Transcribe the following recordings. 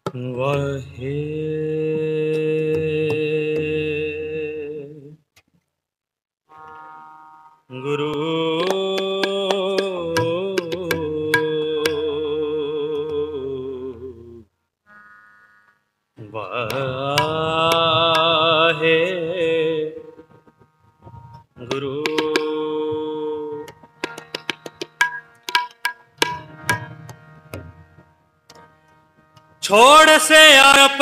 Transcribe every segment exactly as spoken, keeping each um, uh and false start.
वाहे गुरु वाहे गुरु छोड़ से आप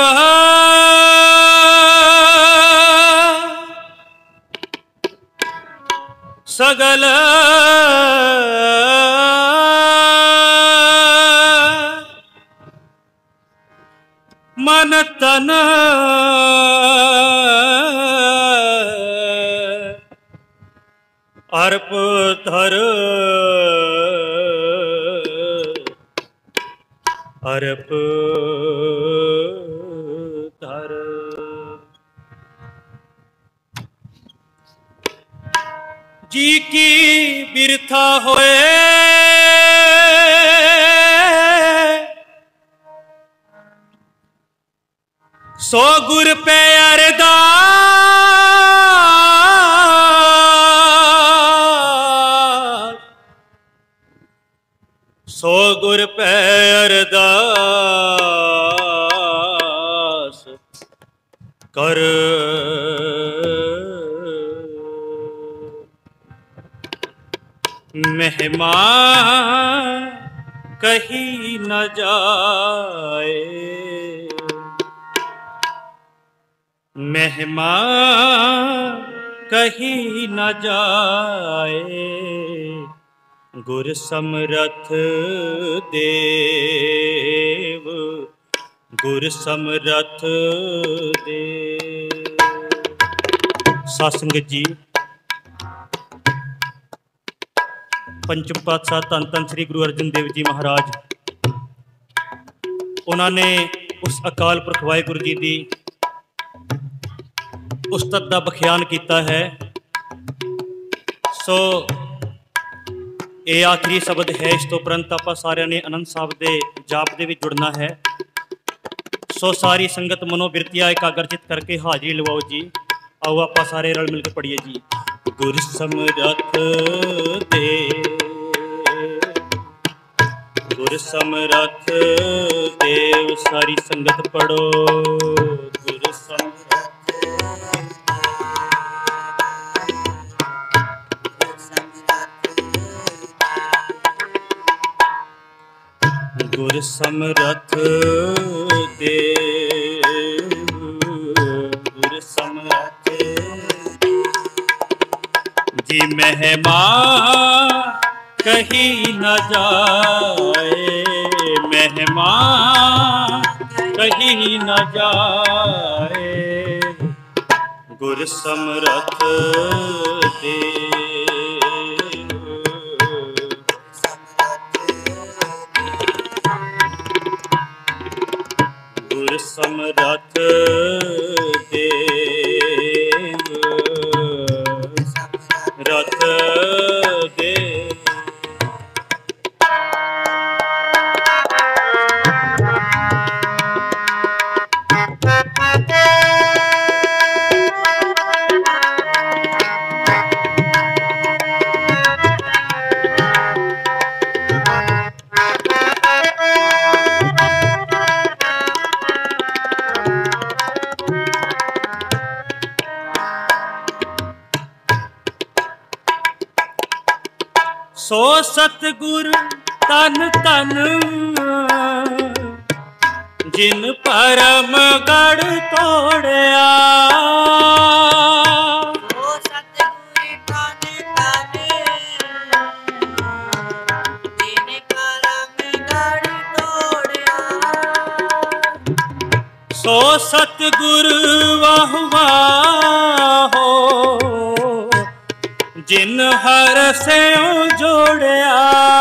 सगल मन तन अर्प धर अर्प धर जी की बिरथा होए सो गुर पे अरदास सो गुर पे अरदास कर महिमा कहीं न जाए महिमा कहीं न जाए गुर समरथ देव गुर समरथ देव। साध संगत जी, पंचम पातशाह धन धन श्री गुरु अर्जन देव जी महाराज उन्होंने उस अकाल पुरख वाहिगुरु जी की उस्तत का बख्यान किया है। सो ये आखिरी शब्द है, इस तो उपरंत आप सारे ने आनंद साहब के जाप के भी जुड़ना है। सो सारी संगत मनोबिरतियां एकाग्रचित करके हाजिरी लवाओ जी। आओ आप सारे रल मिलकर पढ़िए जी। गुर समरथ देव गुर समरथ देव, सारी संगत पढ़ो। गुर समरथ गुर समरथ देव गुर समरथ जी, महिमा कहीं न जाए महिमा कहीं न जाए गुर समरथ देव गुर समरथ देव रथ देव। सो सतगुर तन तन जिन परम गढ़ तोड़या सो सतगुर तन तन जिन परम गढ़ तोड़या सो सतगुर वाह वाहो जिन हर से जोड़या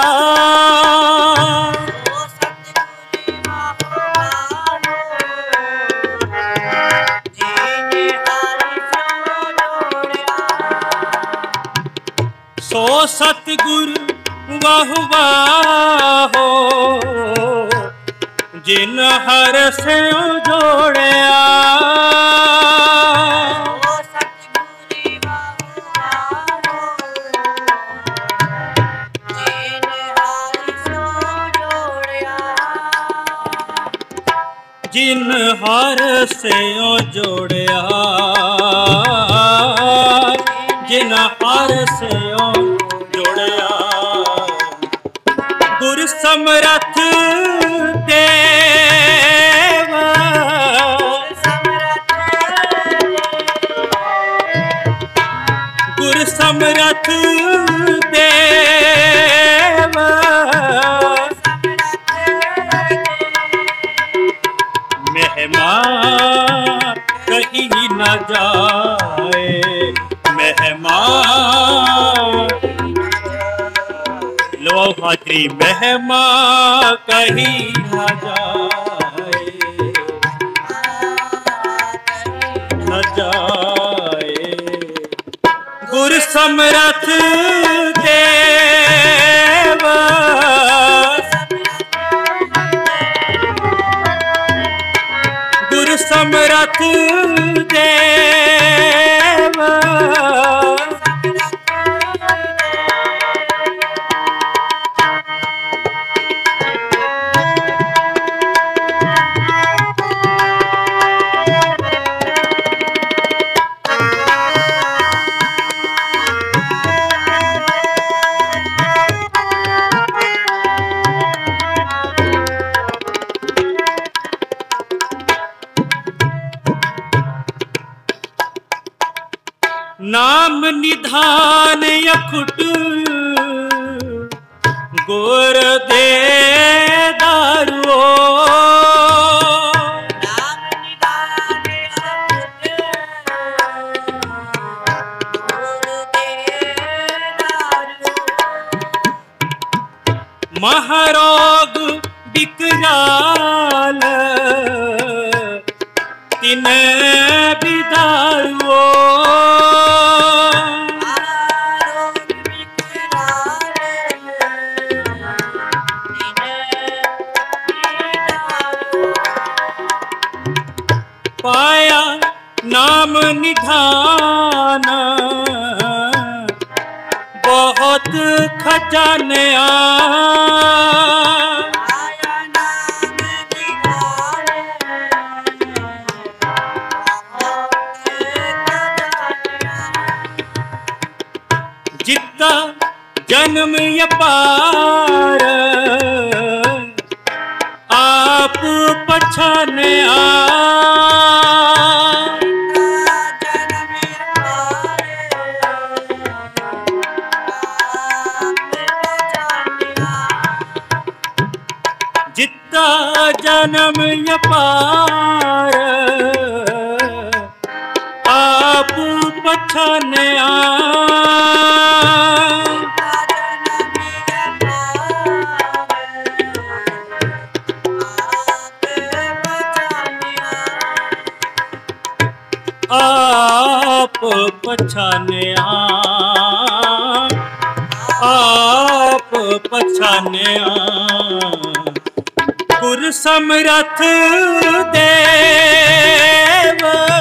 सो सतगुर वाह वाहो जिन हर से जोड़या जिन हर से जोड़या जिन हर से जोड़या गुर समरथ देव गुर समरथ देव महिमा कहीं न जाए महिमा लो खात्री महिमा कहीं न जाए न जाए गुर समरथ देव गुर समरथ देव नाम निधान यखुट गुर दे दारुओ नाम निधान गुर दे दारुओ महारोग विकराल तिन बिदारुओ पाया नाम निधान बहुत खजाने जितना जन्म ये पार आप पछाने आ जितना जन्म ये पार आप पछाने आ आप पछाने आप पछाने गुर समरथ देव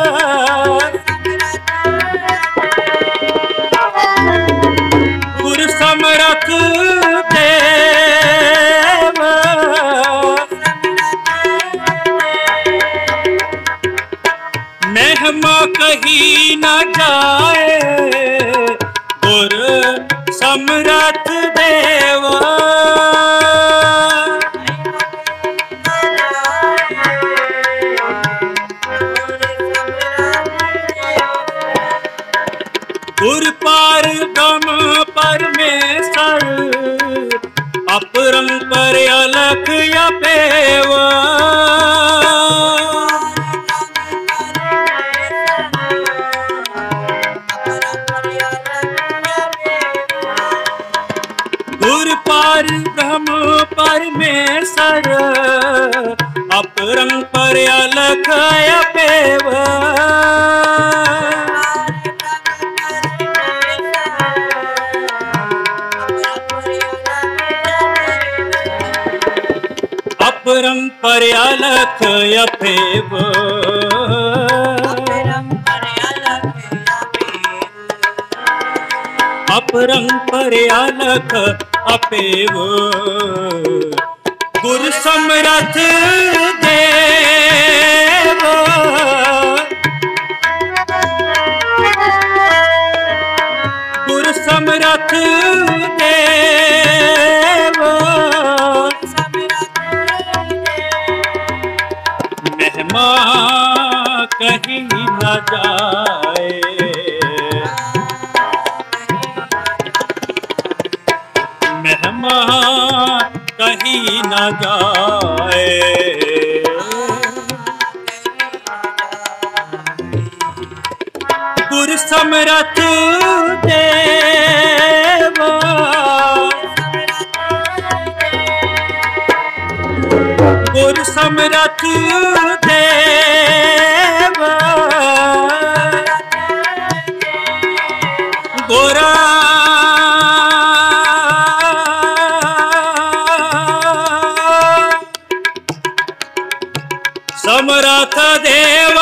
गुर समरथ देव महिमा कहीं न जाए गुर समरथ देव गुर पार ब्रह्म परमेश्वर अपरम पर अलख अपेव गुर पार ब्रह्म परमेश्वर अपरम पर अलख अपेव अपरम पर अलख अफेव, अपरंपर अलख अफेव, गुर समरथ देव, गुर समरथ देव, महिमा कहीं न जाए, महिमा कहीं न जाए, गुर समरथ देव, गुर समरथ देव, गोरा समरथ देव,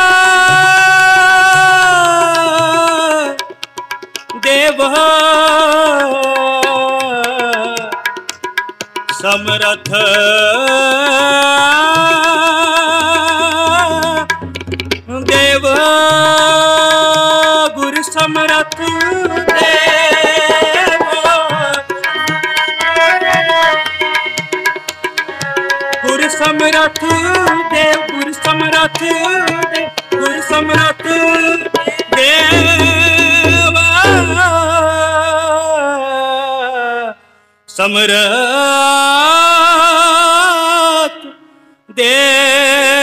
देव समरथ देव, गुर समरथ देव, गुर समरथ देव, गुर समरथ देव, गुर समरथ देव, समरथ देव।